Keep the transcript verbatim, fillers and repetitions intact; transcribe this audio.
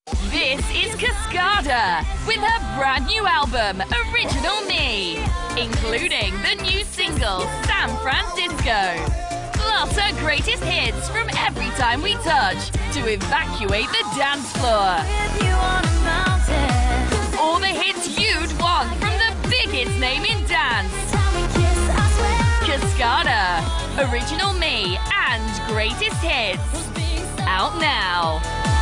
This is Cascada with her brand new album, Original Me, including the new single, San Francisco. Plus her greatest hits from Every Time We Touch to evacuate the dance floor. All the hits you'd want from the biggest name in dance. Cascada, Original Me and Greatest Hits. Out now.